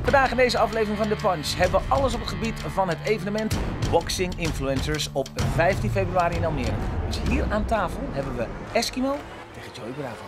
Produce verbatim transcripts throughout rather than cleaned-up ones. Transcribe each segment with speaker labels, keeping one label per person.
Speaker 1: Vandaag in deze aflevering van The Punch hebben we alles op het gebied van het evenement Boxing Influencers op vijftien februari in Almere. Dus hier aan tafel hebben we Eskimo tegen Joey Bravo.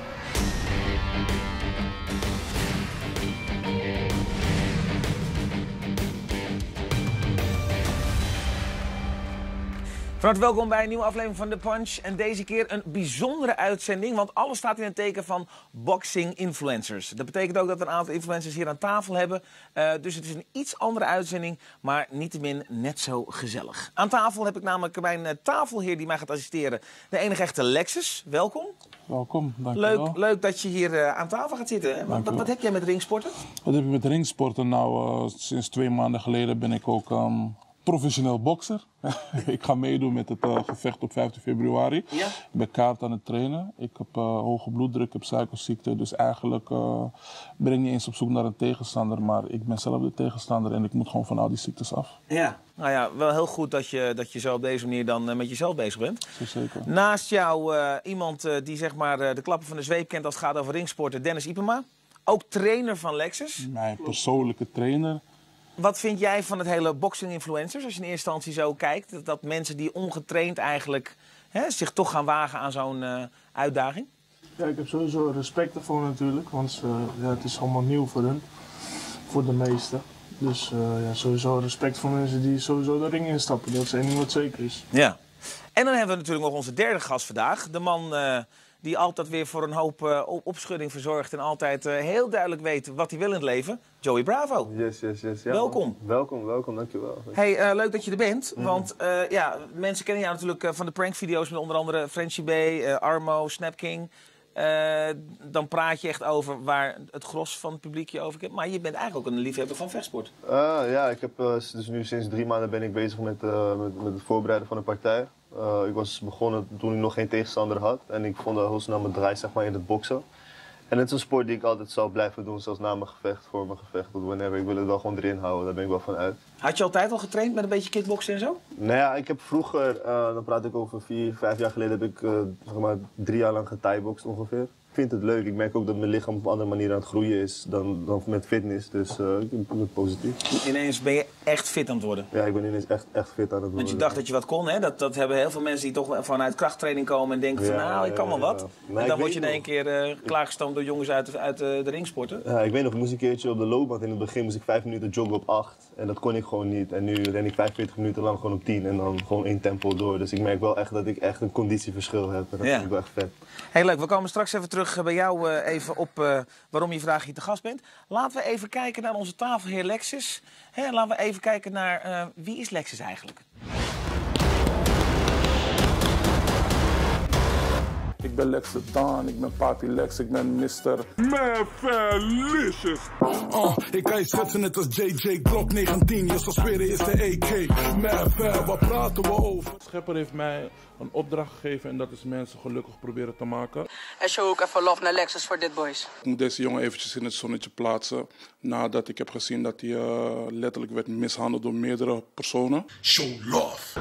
Speaker 1: Van harte welkom bij een nieuwe aflevering van The Punch. En deze keer een bijzondere uitzending, want alles staat in het teken van Boxing Influencers. Dat betekent ook dat we een aantal influencers hier aan tafel hebben. Uh, dus het is een iets andere uitzending, maar niettemin net zo gezellig. Aan tafel heb ik namelijk mijn uh, tafelheer die mij gaat assisteren. De enige echte Lexus. Welkom.
Speaker 2: Welkom, dankjewel.
Speaker 1: Leuk, leuk dat je hier uh, aan tafel gaat zitten. Wat, wat, wat heb jij met ringsporten?
Speaker 2: Wat heb ik met ringsporten? Nou, uh, sinds twee maanden geleden ben ik ook um, professioneel bokser. Ik ga meedoen met het uh, gevecht op vijftien februari.
Speaker 1: Ja?
Speaker 2: Ik ben kaart aan het trainen. Ik heb uh, hoge bloeddruk, ik heb suikerziekte. Dus eigenlijk uh, ben ik niet eens op zoek naar een tegenstander. Maar ik ben zelf de tegenstander en ik moet gewoon van al die ziektes af.
Speaker 1: Ja, nou ja, wel heel goed dat je, dat je zo op deze manier dan uh, met jezelf bezig bent.
Speaker 2: Zeker.
Speaker 1: Naast jou uh, iemand uh, die zeg maar uh, de klappen van de zweep kent als het gaat over ringsporten, Dennis Ipema. Ook trainer van Lexus.
Speaker 2: Mijn persoonlijke trainer.
Speaker 1: Wat vind jij van het hele boxing influencers? Als je in eerste instantie zo kijkt, dat, dat mensen die ongetraind eigenlijk hè, zich toch gaan wagen aan zo'n uh, uitdaging?
Speaker 3: Ja, ik heb sowieso respect ervoor natuurlijk, want uh, ja, het is allemaal nieuw voor hun, voor de meesten. Dus uh, ja, sowieso respect voor mensen die sowieso de ring instappen, dat is één ding wat zeker is.
Speaker 1: Ja. En dan hebben we natuurlijk nog onze derde gast vandaag, de man uh, die altijd weer voor een hoop uh, opschudding verzorgt en altijd uh, heel duidelijk weet wat hij wil in het leven. Joey Bravo.
Speaker 4: Yes, yes, yes. Ja,
Speaker 1: welkom.
Speaker 4: Man. Welkom, welkom, dankjewel.
Speaker 1: Hey, uh, leuk dat je er bent.
Speaker 4: Mm.
Speaker 1: Want uh, ja, mensen kennen jou natuurlijk uh, van de prankvideo's met onder andere Frenchie B, uh, Armo, Snap King. Uh, dan praat je echt over waar het gros van het publiek je over kent. Maar je bent eigenlijk ook een liefhebber van vechtsport.
Speaker 4: Uh, ja, ik heb uh, dus nu sinds drie maanden ben ik bezig met, uh, met, met het voorbereiden van een partij. Uh, ik was begonnen toen ik nog geen tegenstander had. En ik vond heel snel mijn draai zeg maar, in het boksen. En het is een sport die ik altijd zal blijven doen, zelfs na mijn gevecht, voor mijn gevecht, tot whenever. Ik wil het wel gewoon erin houden, daar ben ik wel van uit.
Speaker 1: Had je altijd al getraind met een beetje kickboksen en zo?
Speaker 4: Nou ja, ik heb vroeger, uh, dan praat ik over vier, vijf jaar geleden, heb ik uh, zeg maar drie jaar lang gethaiboxt ongeveer. Ik vind het leuk, ik merk ook dat mijn lichaam op een andere manier aan het groeien is dan, dan met fitness, dus uh, ik vind het positief.
Speaker 1: Ineens ben je echt fit aan het worden?
Speaker 4: Ja, ik ben ineens echt, echt fit aan het worden.
Speaker 1: Want je dacht dat je wat kon, hè? Dat, dat hebben heel veel mensen die toch vanuit krachttraining komen en denken van ja, nou, ik kan wel wat. Ja, ja. En dan word je in één keer uh, klaargestoomd door jongens uit, uit uh, de ringsporten.
Speaker 4: Ja, ik weet nog, ik moest een keertje op de loopband. In het begin moest ik vijf minuten joggen op acht. En dat kon ik gewoon niet. En nu ren ik vijfenveertig minuten lang gewoon op tien en dan gewoon één tempo door. Dus ik merk wel echt dat ik echt een conditieverschil heb. En dat ja. vind ik wel echt vet.
Speaker 1: Heel leuk, we komen straks even terug bij jou uh, even op uh, waarom je vandaag hier te gast bent. Laten we even kijken naar onze tafelheer Lexus. Hè, laten we even kijken naar uh, wie is Lexus eigenlijk?
Speaker 2: Ik ben Lex de Daan, ik ben Party Lex, ik ben mister Mavalicious.
Speaker 5: Uh, ik kan je schetsen net als J J Glock negentien, je zal spelen is de A K. Maval, waar praten we over?
Speaker 2: Schepper heeft mij een opdracht gegeven en dat is mensen gelukkig proberen te maken.
Speaker 6: En show ook even love naar Lexus voor dit boys.
Speaker 2: Ik moet deze jongen eventjes in het zonnetje plaatsen nadat ik heb gezien dat hij uh, letterlijk werd mishandeld door meerdere personen.
Speaker 5: Show love.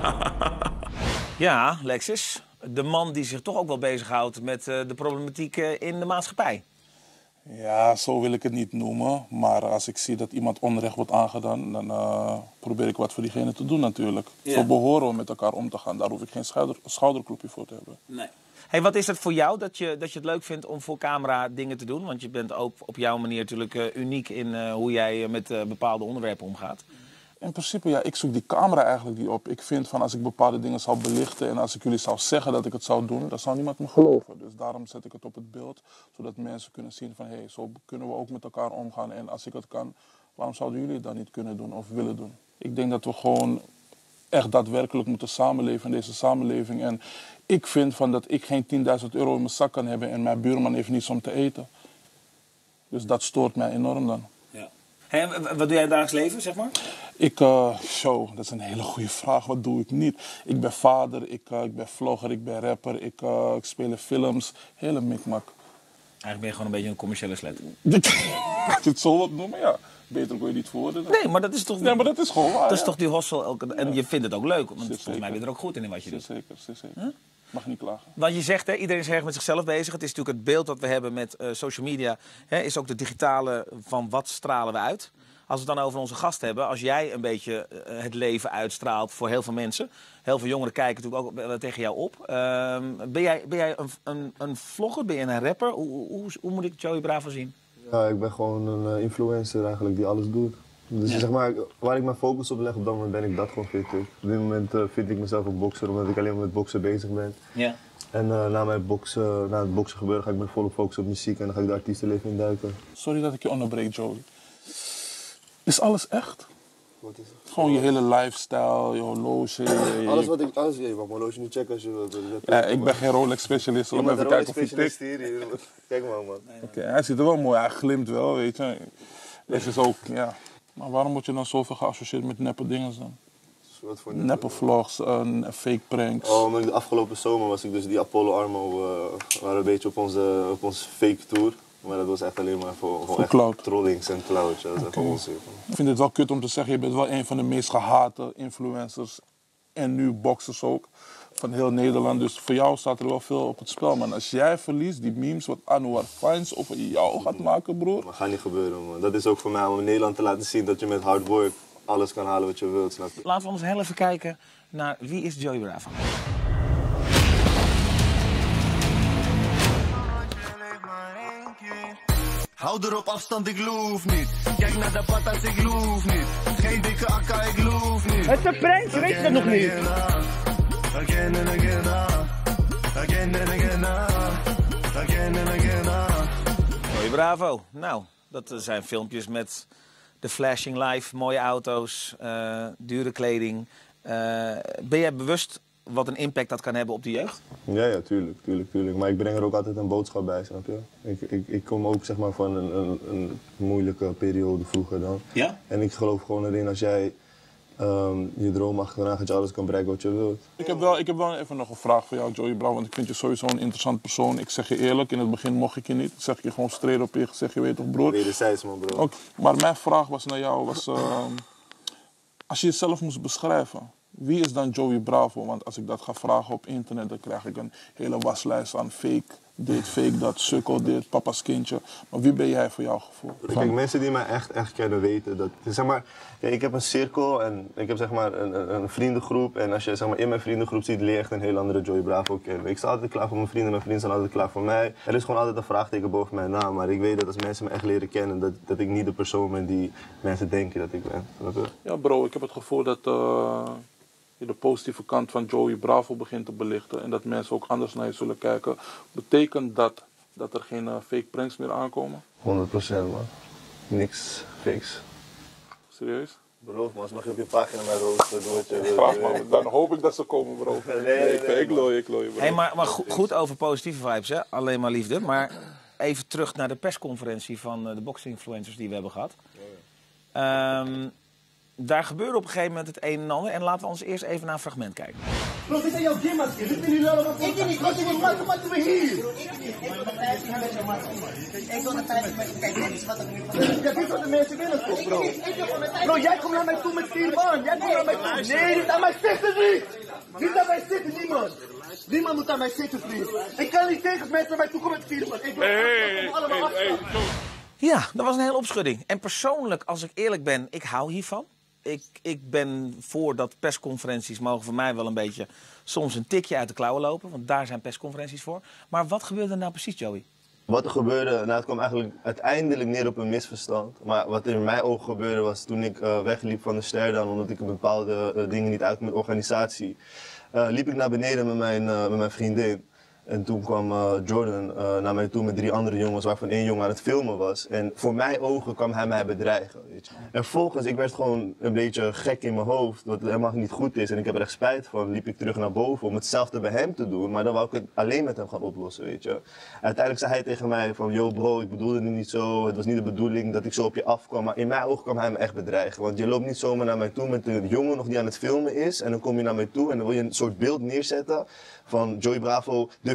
Speaker 1: Ja, Lexus. De man die zich toch ook wel bezighoudt met uh, de problematiek uh, in de maatschappij.
Speaker 2: Ja, zo wil ik het niet noemen. Maar als ik zie dat iemand onrecht wordt aangedaan, dan uh, probeer ik wat voor diegene te doen natuurlijk. Ja. Zo behoren we met elkaar om te gaan. Daar hoef ik geen schouder, schouderklopje voor te hebben.
Speaker 1: Nee. Hey, wat is het voor jou dat je, dat je het leuk vindt om voor camera dingen te doen? Want je bent ook op jouw manier natuurlijk uh, uniek in uh, hoe jij met uh, bepaalde onderwerpen omgaat.
Speaker 2: In principe, ja, ik zoek die camera eigenlijk niet op. Ik vind van als ik bepaalde dingen zou belichten en als ik jullie zou zeggen dat ik het zou doen, dan zou niemand me geloven. Dus daarom zet ik het op het beeld, zodat mensen kunnen zien van hé, hey, zo kunnen we ook met elkaar omgaan. En als ik het kan, waarom zouden jullie het dan niet kunnen doen of willen doen? Ik denk dat we gewoon echt daadwerkelijk moeten samenleven in deze samenleving. En ik vind van dat ik geen tienduizend euro in mijn zak kan hebben en mijn buurman heeft niets om te eten. Dus dat stoort mij enorm dan.
Speaker 1: Ja. Hey, wat doe jij in het dagelijks leven, zeg maar?
Speaker 2: Ik, uh, zo, dat is een hele goede vraag. Wat doe ik niet? Ik ben vader, ik, uh, ik ben vlogger, ik ben rapper, ik, uh, ik speel in films. Hele mikmak.
Speaker 1: Eigenlijk ben je gewoon een beetje een commerciële slet.
Speaker 2: Als je het zo wat noemen, ja. Beter kon je niet voor.
Speaker 1: Nee, maar dat is toch...
Speaker 2: Nee, maar dat is gewoon waar.
Speaker 1: Dat is
Speaker 2: ja.
Speaker 1: toch die hostel. En
Speaker 2: ja.
Speaker 1: je vindt het ook leuk, want
Speaker 2: Zeker.
Speaker 1: volgens mij ben je er ook goed in wat je doet.
Speaker 2: Zeker, zeker.
Speaker 1: Huh?
Speaker 2: Mag niet klagen.
Speaker 1: Want je zegt, hè, iedereen is erg met zichzelf bezig. Het is natuurlijk het beeld dat we hebben met uh, social media. Hè, is ook de digitale van wat stralen we uit. Als we het dan over onze gast hebben. Als jij een beetje uh, het leven uitstraalt voor heel veel mensen. Heel veel jongeren kijken natuurlijk ook uh, tegen jou op. Uh, ben jij, ben jij een, een, een vlogger? Ben je een rapper? Hoe, hoe, hoe moet ik Joey Bravo zien?
Speaker 4: Ja, ik ben gewoon een uh, influencer eigenlijk die alles doet. Dus ja. zeg maar, waar ik mijn focus op leg, op dat moment ben ik dat gewoon fit. Op dit moment uh, vind ik mezelf een bokser, omdat ik alleen maar met boksen bezig ben.
Speaker 1: Ja.
Speaker 4: En uh, na, mijn boksen, na het boksen gebeuren ga ik me volop focussen op muziek en dan ga ik de artiestenleven induiken.
Speaker 2: Sorry dat ik je onderbreek, Joey. Is alles echt?
Speaker 4: Wat is het?
Speaker 2: Gewoon je hele lifestyle, je horloge. Je...
Speaker 4: Alles wat ik, alles, je mag mijn horloge niet checken als je wilt.
Speaker 2: Ja, ik ben geen Rolex specialist, om even kijken of je tikt.
Speaker 4: Kijk maar, man.
Speaker 2: Oké, okay, hij ziet er wel mooi, hij glimt wel, weet je. Deze is ook, ja. Maar waarom word je dan zoveel geassocieerd met neppe dingen dan?
Speaker 4: Wat voor
Speaker 2: neppe vlogs, uh, fake pranks.
Speaker 4: Oh, maar de afgelopen zomer was ik dus die Apollo Armo, uh, waren een beetje op onze, op onze fake tour. Maar dat was echt alleen maar voor, voor echt
Speaker 2: cloud.
Speaker 4: trollings en cloud. Ja, dat is
Speaker 2: okay.
Speaker 4: echt onzin.
Speaker 2: Ik vind het wel kut om te zeggen, je bent wel een van de meest gehate influencers en nu boxers ook van heel Nederland. Dus voor jou staat er wel veel op het spel, man. Als jij verliest, die memes wat Anwar Fines over jou gaat maken, broer.
Speaker 4: Dat gaat niet gebeuren, man. Dat is ook voor mij om in Nederland te laten zien dat je met hard work alles kan halen wat je wilt, snap je?
Speaker 1: Laten we ons heel even kijken naar wie is Joey Bravo.
Speaker 7: Hou er op afstand, ik loef niet. Kijk naar de patas, ik loef niet. Geen dikke akka, ik loef niet.
Speaker 3: Het is een prank, je weet het nog niet.
Speaker 7: Again and again, again and again, again and again.
Speaker 1: Joey Bravo. Nou, dat zijn filmpjes met de flashing life, mooie auto's, uh, dure kleding. Uh, ben jij bewust wat een impact dat kan hebben op de jeugd?
Speaker 4: Ja, ja, tuurlijk, tuurlijk, tuurlijk. Maar ik breng er ook altijd een boodschap bij, snap je? Ik, ik, ik kom ook zeg maar van een, een, een moeilijke periode vroeger dan.
Speaker 1: Ja?
Speaker 4: En ik geloof gewoon erin als jij um, je droom achterna dat je alles kan bereiken wat je wilt.
Speaker 2: Ik heb wel, ik heb wel even nog een vraag voor jou, Joey Bravo, want ik vind je sowieso een interessant persoon. Ik zeg je eerlijk, in het begin mocht ik je niet. Ik zeg je gewoon straight op je gezicht, je weet toch, broer?
Speaker 4: Wederzijds, man, bro.
Speaker 2: Okay. Maar mijn vraag was naar jou, was, uh, als je jezelf moest beschrijven, wie is dan Joey Bravo? Want als ik dat ga vragen op internet, dan krijg ik een hele waslijst aan fake dit, fake dat, sukkel dit, papa's kindje. Maar wie ben jij voor jouw gevoel?
Speaker 4: Kijk, mensen die mij echt, echt kennen weten dat, zeg maar, ja, ik heb een cirkel en ik heb zeg maar een, een, een vriendengroep. En als je zeg maar in mijn vriendengroep ziet, leer je echt een heel andere Joey Bravo kennen. Ik sta altijd klaar voor mijn vrienden, mijn vrienden zijn altijd klaar voor mij. Er is gewoon altijd een vraagteken boven mijn naam, maar ik weet dat als mensen me echt leren kennen, dat, dat ik niet de persoon ben die mensen denken dat ik ben.
Speaker 2: Ja bro, ik heb het gevoel dat uh, je de positieve kant van Joey Bravo begint te belichten en dat mensen ook anders naar je zullen kijken. Betekent dat dat er geen uh, fake pranks meer aankomen?
Speaker 4: honderd procent man. Niks fakes.
Speaker 2: Serieus?
Speaker 4: Beloof me, als mag je op je pagina naar roosten, doe wat je wil.
Speaker 2: Vraag maar, dan hoop ik dat ze komen bro.
Speaker 4: Nee, nee, nee,
Speaker 2: ik,
Speaker 4: nee,
Speaker 2: ik looi, ik looi bro.
Speaker 1: Hey, maar maar go goed over positieve vibes, hè? Alleen maar liefde. Maar even terug naar de persconferentie van uh, de boxing-influencers die we hebben gehad. Um, daar gebeurde op een gegeven moment het een en ander. En laten we ons eerst even naar een fragment kijken.
Speaker 8: Bro, dit zijn jouw gimmers. Dit zijn jullie allemaal. Ik niet. Wat is wat wat we hier? Ik wil de vijftig met je man. Ik wil de vijftig met je. Kijk, dit is wat ik niet. Ja, dit is wat de mensen willen toch, bro? Bro, jij komt naar mij toe met vier man. Jij komt naar mij toe. Nee, niet aan mij zitten, vriend. Niet aan mij zitten, niemand. Niemand moet aan mij zitten, vriend. Ik kan niet tegen mensen naar mij toe komen met vier man. Ik wil allemaal afstappen.
Speaker 1: Ja, dat was een hele opschudding. En persoonlijk, als ik eerlijk ben, ik hou hiervan. Ik, ik ben voor dat persconferenties mogen voor mij wel een beetje soms een tikje uit de klauwen lopen. Want daar zijn persconferenties voor. Maar wat gebeurde er nou precies, Joey?
Speaker 4: Wat er gebeurde, nou het kwam eigenlijk uiteindelijk neer op een misverstand. Maar wat er in mijn ogen gebeurde was toen ik uh, wegliep van de ster dan, omdat ik bepaalde uh, dingen niet uit met organisatie. Uh, liep ik naar beneden met mijn, uh, met mijn vriendin. En toen kwam uh, Jordan uh, naar mij toe met drie andere jongens, waarvan één jongen aan het filmen was. En voor mijn ogen kwam hij mij bedreigen, weet je. En volgens, ik werd gewoon een beetje gek in mijn hoofd, wat helemaal niet goed is. En ik heb er echt spijt van, liep ik terug naar boven om hetzelfde bij hem te doen. Maar dan wou ik het alleen met hem gaan oplossen, weet je. Uiteindelijk zei hij tegen mij van, yo bro, ik bedoelde het niet zo. Het was niet de bedoeling dat ik zo op je afkwam. Maar in mijn ogen kwam hij me echt bedreigen. Want je loopt niet zomaar naar mij toe met een jongen nog die aan het filmen is. En dan kom je naar mij toe en dan wil je een soort beeld neerzetten van Joey Bravo, de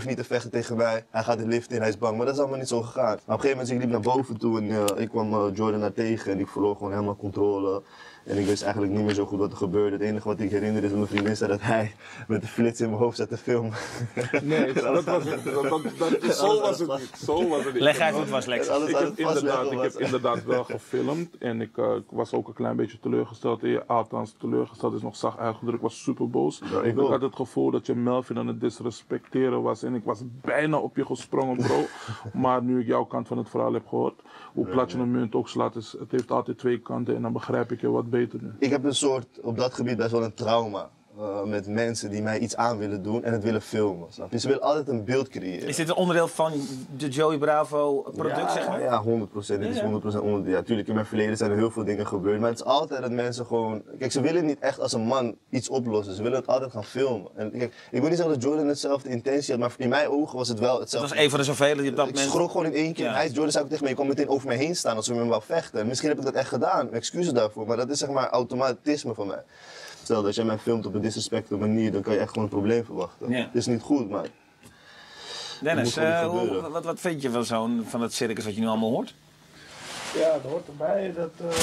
Speaker 4: durft niet te vechten tegen mij. Hij gaat de lift in, hij is bang. Maar dat is allemaal niet zo gegaan. Maar op een gegeven moment ik liep naar boven toe en uh, ik kwam uh, Jordan daar tegen en ik verloor gewoon helemaal controle. En ik wist eigenlijk niet meer zo goed wat er gebeurde. Het enige wat ik herinner is dat mijn vriendin zei dat hij met de flits in mijn hoofd zat te filmen.
Speaker 2: Nee, dat was het. Dat, dat, dat, zo was het niet. Zo was het niet.
Speaker 1: Leg uit hoe het was, Lex.
Speaker 2: Ik heb, inderdaad, ik heb inderdaad wel gefilmd en ik, uh, ik was ook een klein beetje teleurgesteld in je. Althans, teleurgesteld is nog zacht uitgedrukt. Ik was super boos.
Speaker 4: Ja, ik,
Speaker 2: ik had het gevoel dat je Melvin aan het disrespecteren was en ik was bijna op je gesprongen, bro. Maar nu ik jouw kant van het verhaal heb gehoord, hoe plat je een munt ook slaat, is, het heeft altijd twee kanten en dan begrijp ik je wat beter nu.
Speaker 4: Ik heb een soort, op dat gebied best wel een trauma. Uh, met mensen die mij iets aan willen doen en het willen filmen. Snap je? Ze willen altijd een beeld creëren.
Speaker 1: Is dit een onderdeel van de Joey Bravo product,
Speaker 4: ja,
Speaker 1: zeg maar?
Speaker 4: Ja, honderd procent. Dit is honderd procent onderdeel. Ja, natuurlijk, in mijn verleden zijn er heel veel dingen gebeurd. Maar het is altijd dat mensen gewoon... Kijk, ze willen niet echt als een man iets oplossen. Ze willen het altijd gaan filmen. En kijk, ik wil niet zeggen dat Jordan hetzelfde intentie had, maar in mijn ogen was het wel hetzelfde.
Speaker 1: Dat was een van de zoveel die op dat
Speaker 4: ik
Speaker 1: moment...
Speaker 4: Ik schrok gewoon in één keer. Ja. Hij, Jordan zei ook tegen me, je kon meteen over mij heen staan als we met me wou vechten. En misschien heb ik dat echt gedaan. Excuses daarvoor. Maar dat is zeg maar automatisme van mij. Stel dat jij mij filmt op een disrespectful manier, dan kan je echt gewoon een probleem verwachten. Ja. Het is niet goed, maar...
Speaker 1: Dennis, uh, hoe, wat, wat vind je van, zo'n, van het circus wat je nu allemaal hoort?
Speaker 3: Ja, dat hoort erbij. Dat, uh,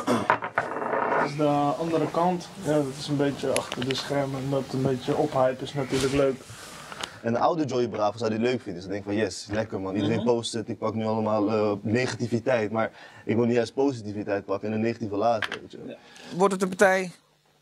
Speaker 3: dat is de andere kant. Ja, dat is een beetje achter de schermen. En dat een beetje ophype is natuurlijk leuk.
Speaker 4: En de oude Joey Bravo zou die leuk vinden. Ze denken van yes, lekker man. Iedereen mm-hmm. post het. Ik pak nu allemaal uh, negativiteit. Maar ik wil niet juist positiviteit pakken en een negatieve laten. Weet je.
Speaker 1: Ja. Wordt het een partij?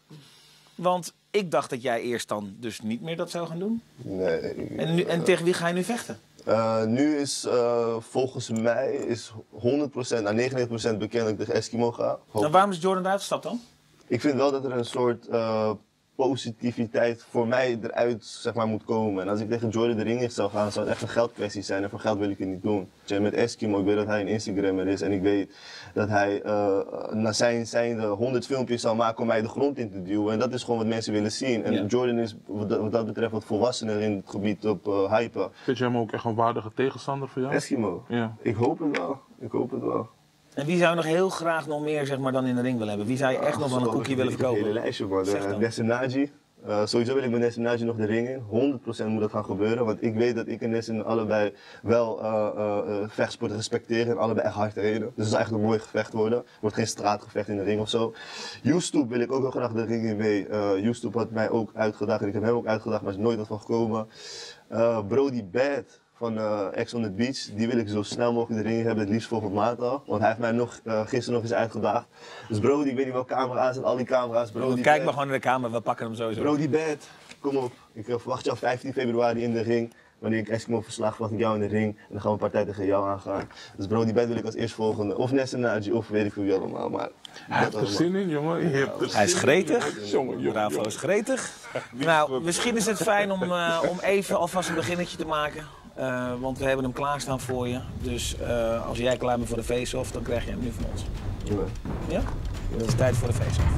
Speaker 1: Want ik dacht dat jij eerst dan dus niet meer dat zou gaan doen.
Speaker 4: Nee. Ik,
Speaker 1: en, nu, en tegen wie ga je nu vechten?
Speaker 4: Uh, nu is uh, volgens mij is honderd procent, nou negenennegentig procent bekend dat ik tegen Eskimo ga. Hoop.
Speaker 1: En waarom is Jordan eruit gestapt dan?
Speaker 4: Ik vind wel dat er een soort uh, positiviteit voor mij eruit zeg maar, moet komen. En als ik tegen Jordan de ring in zou gaan, zou het echt een geldkwestie zijn. En voor geld wil ik het niet doen. Met Eskimo, ik weet dat hij een Instagrammer is. En ik weet dat hij uh, na zijn, zijn honderd filmpjes zou maken om mij de grond in te duwen. En dat is gewoon wat mensen willen zien. En ja. Jordan is wat dat, wat dat betreft wat volwassener in het gebied op uh, hypen.
Speaker 2: Vind je hem ook echt een waardige tegenstander voor jou?
Speaker 4: Eskimo?
Speaker 2: Ja.
Speaker 4: Ik hoop het wel. Ik hoop het wel.
Speaker 1: En wie zou je nog heel graag nog meer zeg maar, dan in de ring willen hebben? Wie zou je echt ah, nog van een koekje willen verkopen?
Speaker 4: Een hele lijstje man. Uh, Nessenaji. Uh, sowieso wil ik met Nessenaji nog de ring in. honderd procent moet dat gaan gebeuren. Want ik weet dat ik en Nessen allebei wel uh, uh, uh, vechtsport respecteren. En allebei echt hard trainen. Dus het is eigenlijk een mooi gevecht worden. Het wordt geen straatgevecht in de ring of zo. YouTube wil ik ook heel graag de ring in mee. Uh, YouTube had mij ook uitgedaagd. En ik heb hem ook uitgedaagd, maar er is nooit wat van gekomen. Uh, Brody Bad van uh, Ex on the Beach, die wil ik zo snel mogelijk de ring hebben, het liefst volgende maand al. Want hij heeft mij nog, uh, gisteren nog eens uitgedaagd. Dus Brody, ik weet niet welke camera aanzet, al die camera's. Brody
Speaker 1: Kijk maar gewoon naar de camera, we pakken hem sowieso.
Speaker 4: Brody Bad, kom op. Ik uh, verwacht jou vijftien februari in de ring. Wanneer ik Eskimo verslag, verwacht ik jou in de ring. En dan gaan we een partij tegen jou aangaan. Dus Brody Bad wil ik als eerstvolgende. Of Nessenaji, of weet ik veel wie allemaal. Maar
Speaker 2: hij heeft er zin in, jongen. Je hebt er
Speaker 1: hij is gretig.
Speaker 2: Jongen,
Speaker 1: Bravo is gretig. Nou, misschien is het fijn om, uh, om even alvast een beginnetje te maken. Uh, want we hebben hem klaarstaan voor je. Dus uh, als jij klaar bent voor de face-off, dan krijg je hem nu van ons.
Speaker 4: Ja?
Speaker 1: Ja? Het is tijd voor de face-off.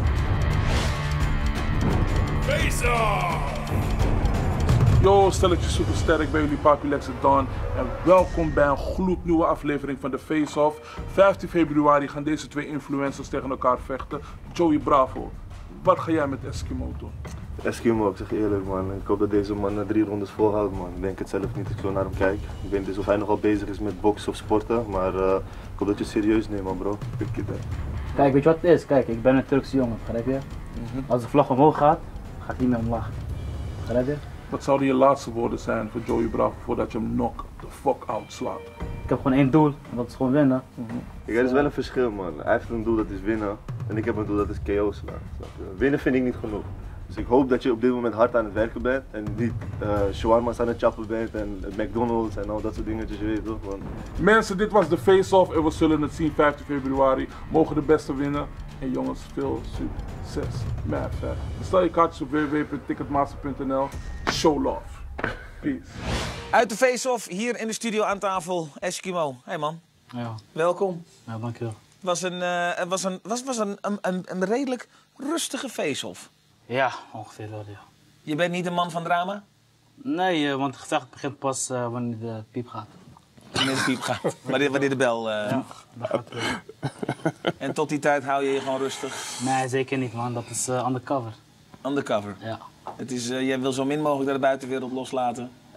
Speaker 5: Face-off!
Speaker 2: Yo, stelletje supersterk bij jullie Papi Lex en Don. En welkom bij een gloednieuwe aflevering van de Face-Off. vijftien februari gaan deze twee influencers tegen elkaar vechten. Joey Bravo, wat ga jij met Eskimo doen?
Speaker 4: Eskimo, ik zeg eerlijk man. Ik hoop dat deze man drie rondes volhoudt man. Ik denk het zelf niet als ik zo naar hem kijk. Ik weet niet of hij nogal bezig is met boksen of sporten. Maar uh, ik hoop dat je het serieus neemt man bro.
Speaker 9: Kijk, weet je wat het is? Kijk, ik ben een Turkse jongen, begrijp je? Mm-hmm. Als de vlag omhoog gaat, ga ik niet meer omlaag. Begrijp je?
Speaker 2: Wat zouden je laatste woorden zijn voor Joey Bravo voordat je hem knock the fuck out slaat?
Speaker 9: Ik heb gewoon één doel, en dat is gewoon winnen.
Speaker 4: Mm-hmm. Kijk, er is wel een verschil man. Hij heeft een doel dat is winnen en ik heb een doel dat is K O slaan. Winnen vind ik niet genoeg. Dus ik hoop dat je op dit moment hard aan het werken bent en niet uh, shawarma's aan het chappen bent en McDonald's en al dat soort dingetjes, je weet toch? Want...
Speaker 2: Mensen, dit was de Face-Off en we zullen het zien vijftien februari. Mogen de beste winnen. En jongens, veel succes met het. Bestel je kaartjes op w w w punt ticketmaster punt n l. Show love. Peace.
Speaker 1: Uit de Face-Off, hier in de studio aan tafel, Eskimo. Hey man.
Speaker 9: Ja.
Speaker 1: Welkom.
Speaker 9: Ja, dankjewel.
Speaker 1: Het was een, uh, was een, was, was een, een, een, een redelijk rustige Face-Off.
Speaker 9: Ja, ongeveer wel, ja.
Speaker 1: Je bent niet een man van drama?
Speaker 9: Nee, uh, want het gevecht begint pas uh, wanneer de piep gaat.
Speaker 1: Wanneer de piep gaat? Wanneer, wanneer de bel... Uh...
Speaker 9: Ja, dat gaat weer.
Speaker 1: En tot die tijd hou je je gewoon rustig?
Speaker 9: Nee, zeker niet man. Dat is uh, undercover.
Speaker 1: Undercover?
Speaker 9: Ja.
Speaker 1: Het is, uh, jij wil zo min mogelijk naar de buitenwereld loslaten?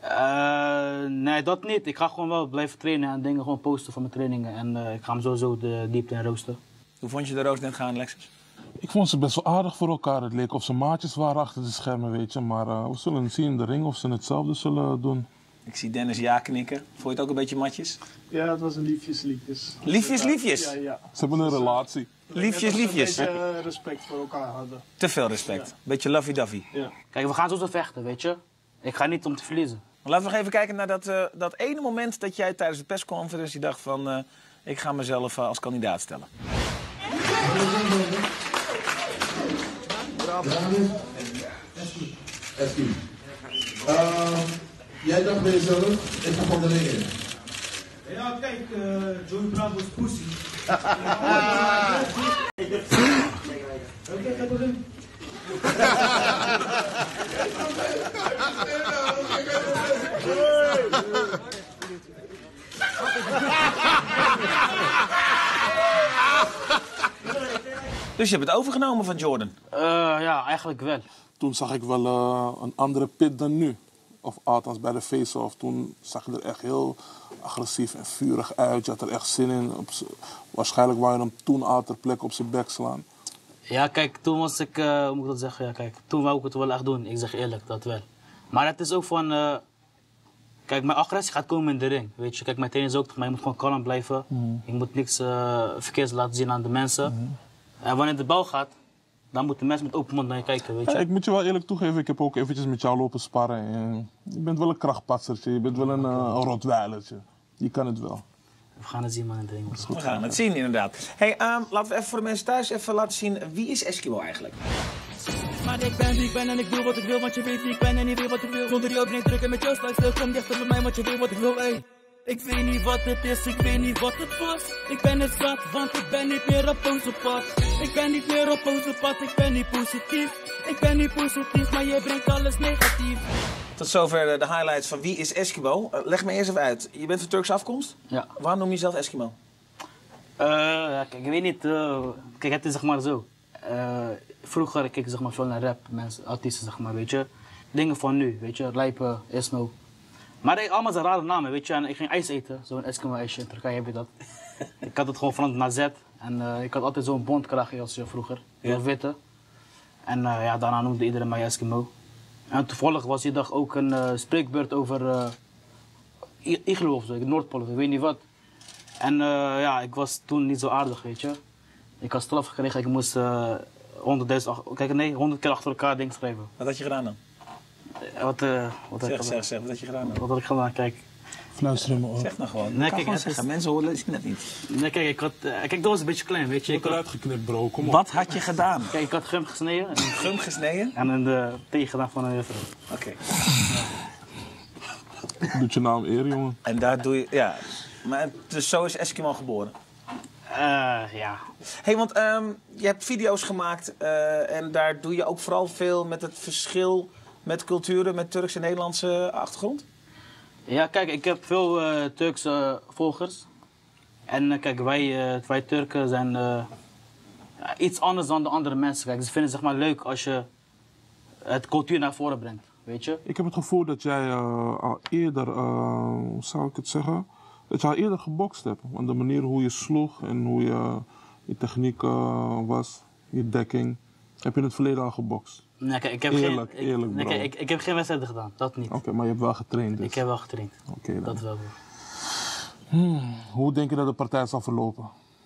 Speaker 9: Uh, nee, dat niet. Ik ga gewoon wel blijven trainen en dingen gewoon posten van mijn trainingen. En uh, ik ga hem sowieso de diepte in roosten.
Speaker 1: Hoe vond je de roos net gaan, Lexus?
Speaker 2: Ik vond ze best wel aardig voor elkaar. Het leek of ze maatjes waren achter de schermen, weet je. Maar uh, we zullen zien in de ring of ze hetzelfde zullen doen.
Speaker 1: Ik zie Dennis ja knikken. Vond je het ook een beetje matjes?
Speaker 3: Ja, het was een liefjes, liefjes.
Speaker 1: Liefjes, liefjes?
Speaker 3: Ja, ja.
Speaker 2: Ze hebben een relatie.
Speaker 1: Liefjes, liefjes.
Speaker 3: Een beetje uh, respect voor elkaar hadden.
Speaker 1: Te veel respect.
Speaker 3: Ja.
Speaker 1: Beetje lovey-dovey.
Speaker 3: Ja.
Speaker 9: Kijk, we gaan sowieso vechten, weet je. Ik ga niet om te verliezen.
Speaker 1: Maar laten we nog even kijken naar dat, uh, dat ene moment dat jij tijdens de persconferentie dacht van... Uh, ik ga mezelf uh, als kandidaat stellen.
Speaker 10: Eski. Uh, jij dacht bij jezelf, ik ga van de ring in.
Speaker 11: Ja, kijk, uh, Joey Bravo's pussy. Oké, ga erin.
Speaker 1: Dus je hebt het overgenomen van Jordan?
Speaker 9: Uh, ja, eigenlijk wel.
Speaker 2: Toen zag ik wel uh, een andere Pit dan nu. Of althans bij de face-off. Toen zag je er echt heel agressief en vurig uit. Je had er echt zin in. Op waarschijnlijk wou je hem toen al ter plekke op zijn bek slaan.
Speaker 9: Ja, kijk, toen was ik, uh, hoe moet ik dat zeggen? Ja, kijk, toen wou ik het wel echt doen. Ik zeg eerlijk, dat wel. Maar het is ook van... Uh, kijk, mijn agressie gaat komen in de ring. Weet je, kijk, mijn trainer is ook toch, maar je moet gewoon kalm blijven. Mm. Je moet niks uh, verkeerds laten zien aan de mensen. Mm. En wanneer de bal gaat, dan moeten mensen met open mond naar je kijken, weet je.
Speaker 2: Ja, ik moet je wel eerlijk toegeven, ik heb ook eventjes met jou lopen sparren. En je bent wel een krachtpatsertje, je bent wel een, uh, een rotweilertje. Je kan het wel.
Speaker 9: We gaan het zien, man, in de ring.
Speaker 1: We gaan het zien, inderdaad. Hey, um, laten we even voor de mensen thuis even laten zien, wie is Eskimo eigenlijk?
Speaker 12: Maar ik ben wie ik ben en ik doe wat ik wil, want je weet wie ik ben en je weet wat ik wil. Zonder jou ben ik drukken met jouw sluitstil, kom dichter bij mij, want je weet wat ik wil, ey. Ik weet niet wat het is, ik weet niet wat het was. Ik ben het zat, want ik ben niet meer op onze pad. Ik ben niet meer op onze pad, ik ben niet positief. Ik ben niet positief, maar je brengt alles negatief.
Speaker 1: Tot zover de highlights van wie is Eskimo. Uh, leg me eerst even uit. Je bent van Turkse afkomst?
Speaker 9: Ja.
Speaker 1: Waarom noem je jezelf Eskimo?
Speaker 9: Uh, ja, kijk, ik weet niet. Uh, kijk, het is zeg maar zo. Uh, vroeger keek ik zeg maar veel naar rap, mensen, artiesten zeg maar, weet je. Dingen van nu, weet je, Lijpen, Esmo. Maar ik, allemaal zijn rare namen, weet je. En ik ging ijs eten, zo'n Eskimo-ijsje. In Turkije heb je dat. Ik had het gewoon veranderd naar Z. En uh, ik had altijd zo'n bondkraagje als je vroeger, heel ja. witte. En uh, ja, daarna noemde iedereen mij Eskimo. En toevallig was die dag ook een uh, spreekbeurt over uh, Iglo of zo, Noordpool, ik weet niet wat. En uh, ja, ik was toen niet zo aardig, weet je. Ik had straf gekregen, ik moest uh, honderdduizend, kijk nee, honderd keer achter elkaar dingen schrijven.
Speaker 1: Wat had je gedaan dan?
Speaker 9: Wat, uh, wat
Speaker 1: zeg,
Speaker 9: had
Speaker 1: zeg, zeg, wat had je gedaan dan?
Speaker 9: Wat had ik gedaan, kijk.
Speaker 2: Fluister me op.
Speaker 1: Zeg nou gewoon.
Speaker 9: Nee,
Speaker 1: kijk,
Speaker 9: kijk,
Speaker 1: zeggen. Is... Mensen horen zien dat niet.
Speaker 9: Nee, kijk, ik had, uh, kijk, dat was een beetje klein, weet je.
Speaker 2: Ik had eruit geknipt, bro, kom op.
Speaker 1: Wat had je gedaan?
Speaker 9: Kijk, ik had gum gesneden. En
Speaker 1: gum gesneden?
Speaker 9: En een uh, thee gedaan van een juffrouw.
Speaker 1: Oké. Okay.
Speaker 2: Ja. Doet je naam eer, jongen.
Speaker 1: En daar doe je, ja. Maar dus zo is Eskimo geboren?
Speaker 9: Uh, ja.
Speaker 1: Hey, want um, je hebt video's gemaakt uh, en daar doe je ook vooral veel met het verschil met culturen, met Turkse en Nederlandse achtergrond?
Speaker 9: Ja, kijk, ik heb veel uh, Turkse uh, volgers. En uh, kijk, wij, uh, wij Turken zijn uh, ja, iets anders dan de andere mensen. Kijk, ze vinden het zeg maar leuk als je het cultuur naar voren brengt, weet je?
Speaker 2: Ik heb het gevoel dat jij uh, al eerder, uh, hoe zou ik het zeggen, dat je al eerder gebokst hebt. Want de manier hoe je sloeg en hoe je, je techniek uh, was, je dekking, heb je in het verleden al gebokst.
Speaker 9: Nee, kijk, ik heb
Speaker 2: eerlijk,
Speaker 9: geen, ik,
Speaker 2: eerlijk,
Speaker 9: nee, kijk, ik, ik heb geen wedstrijden gedaan, dat niet.
Speaker 2: Oké, okay, maar je hebt wel getraind dus?
Speaker 9: Ik heb wel getraind,
Speaker 2: okay,
Speaker 9: dat wel.
Speaker 2: Hmm, hoe denk je dat de partij zal verlopen?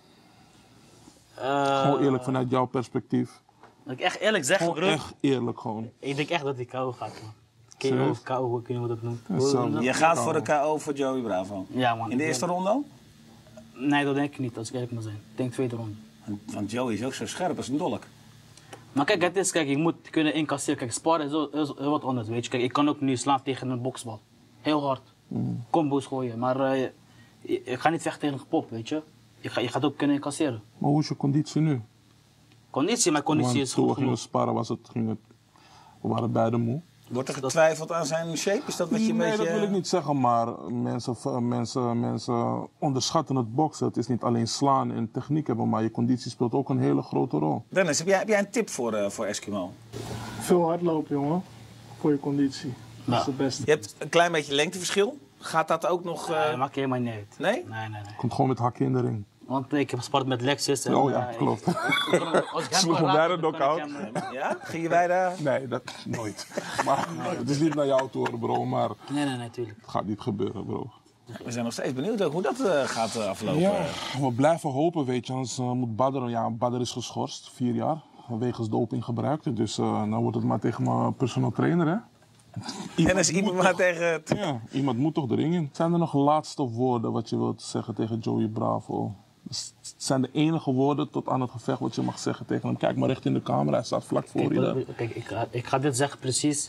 Speaker 9: Uh,
Speaker 2: gewoon eerlijk, vanuit jouw perspectief.
Speaker 9: Dat ik echt eerlijk zeg,
Speaker 2: gewoon
Speaker 9: bro.
Speaker 2: echt eerlijk gewoon.
Speaker 9: Ik denk echt dat die K O gaat, man. K O of K O, ik weet niet hoe dat noemt.
Speaker 1: Ja, je gaat voor de K O voor Joey Bravo?
Speaker 9: Ja, man.
Speaker 1: In de eerste ronde al?
Speaker 9: Nee, dat denk ik niet, als ik eerlijk moet zijn. Ik denk tweede ronde.
Speaker 1: Want Joey is ook zo scherp als een dolk.
Speaker 9: Maar kijk, het is, kijk, je moet kunnen incasseren. Kijk, sparren is heel, heel, heel wat anders, weet je. Kijk, ik kan ook nu slaan tegen een boksbal. Heel hard. Mm. Combo's gooien. Maar uh, je, je, je gaat niet vechten tegen een gepop, weet je. Je, ga, je gaat ook kunnen incasseren.
Speaker 2: Maar hoe is je conditie nu?
Speaker 9: Conditie, mijn conditie
Speaker 2: Want
Speaker 9: is goed
Speaker 2: toen we
Speaker 9: genoeg.
Speaker 2: gingen sparren was het, ging het, we waren beide moe.
Speaker 1: Wordt er getwijfeld aan zijn shape? Is dat wat je een
Speaker 2: nee,
Speaker 1: beetje...
Speaker 2: dat wil ik niet zeggen, maar mensen, mensen, mensen onderschatten het boksen. Het is niet alleen slaan en techniek hebben, maar je conditie speelt ook een hele grote rol.
Speaker 1: Dennis, heb jij, heb jij een tip voor, uh, voor Eskimo?
Speaker 3: Veel hardlopen, jongen. Voor je conditie. Dat is de beste.
Speaker 1: Je hebt een klein beetje lengteverschil. Gaat dat ook nog... Uh...
Speaker 9: Nee, dat maakt helemaal niet uit.
Speaker 1: Nee?
Speaker 9: Nee, nee, nee.
Speaker 2: Komt gewoon met hakken in de ring.
Speaker 9: Want ik heb gespart met Lexus. En,
Speaker 2: oh ja,
Speaker 9: uh,
Speaker 2: klopt.
Speaker 9: Ik, ik, ik, als ik hem
Speaker 2: Sloeg
Speaker 9: kan
Speaker 2: hem
Speaker 9: raken,
Speaker 2: bijna
Speaker 9: dan kan ik
Speaker 2: knock-out.
Speaker 9: hem, uh,
Speaker 1: Ja? Gingen wij daar...
Speaker 2: Nee, dat nooit. Maar het is niet naar jou toe, hoor, bro. Maar
Speaker 9: Nee, nee, nee, tuurlijk.
Speaker 2: het gaat niet gebeuren, bro.
Speaker 1: We zijn nog steeds benieuwd ook hoe dat uh, gaat uh, aflopen.
Speaker 2: Ja, we blijven hopen, weet je. Anders uh, moet Badr... Ja, Badr is geschorst, vier jaar. Wegens dopinggebruik. Dus uh, dan wordt het maar tegen mijn personal trainer, hè.
Speaker 1: En als iemand maar tegen... Het...
Speaker 2: Ja, iemand moet toch de ring in. Zijn er nog laatste woorden wat je wilt zeggen tegen Joey Bravo? Het zijn de enige woorden tot aan het gevecht wat je mag zeggen tegen hem. Kijk maar recht in de camera, hij staat vlak voor je.
Speaker 9: Kijk, kijk ik, ga, ik ga dit zeggen precies.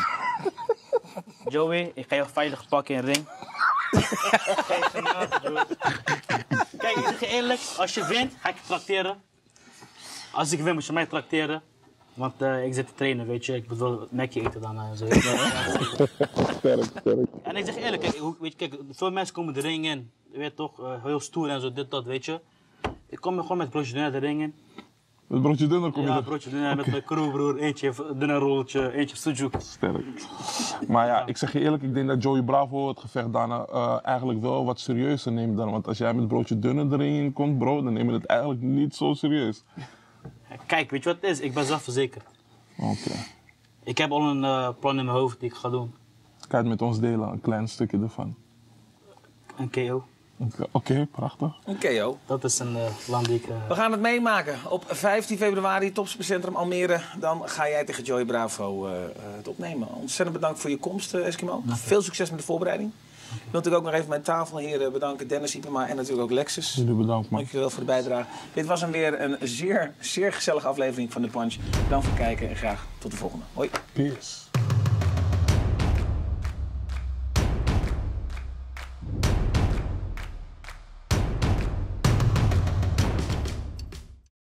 Speaker 9: Joey, ik ga jou veilig pakken in de ring. Geen genade, Joey. Kijk, ik zeg je eerlijk, als je wint, ga ik je trakteren. Als ik win, moet je mij trakteren. Want uh, ik zit te trainen, weet je. Ik moet wel Mackie eten dan. Uh, zo.
Speaker 2: Sterk, sterk.
Speaker 9: En ik zeg eerlijk, kijk, weet je, kijk, veel mensen komen de ring in. Je weet toch, uh, heel stoer en zo, dit, dat, weet je. Ik kom gewoon met broodje dunner de ring in.
Speaker 2: Met broodje dunner kom je
Speaker 9: Ja,
Speaker 2: er?
Speaker 9: broodje dunner okay. Met mijn crewbroer. Eentje dunner rolletje, eentje sujuk.
Speaker 2: Sterk. Maar ja, ik zeg je eerlijk, ik denk dat Joey Bravo het gevecht daarna uh, eigenlijk wel wat serieuzer neemt dan. Want als jij met broodje dunner de ring in komt, bro, dan neem je het eigenlijk niet zo serieus.
Speaker 9: Kijk, weet je wat het is? Ik ben zelfverzekerd.
Speaker 2: Oké. Okay.
Speaker 9: Ik heb al een uh, plan in mijn hoofd die ik ga doen.
Speaker 2: Kan je het met ons delen, een klein stukje ervan?
Speaker 9: Een K O.
Speaker 2: Oké, okay, prachtig.
Speaker 1: Een K O.
Speaker 9: Dat is een uh, land die ik... Uh...
Speaker 1: We gaan het meemaken. Op vijftien februari, Topsportcentrum Almere. Dan ga jij tegen Joey Bravo uh, het opnemen. Ontzettend bedankt voor je komst, uh, Eskimo. Okay. Veel succes met de voorbereiding. Okay. Ik wil natuurlijk ook nog even mijn tafelheren bedanken. Dennis Ipema en natuurlijk ook Lexus.
Speaker 2: Jullie bedankt, man.
Speaker 1: Dankjewel voor de bijdrage. Dit was hem weer een zeer, zeer gezellige aflevering van The Punch. Bedankt voor het kijken en graag tot de volgende. Hoi.
Speaker 2: Peace.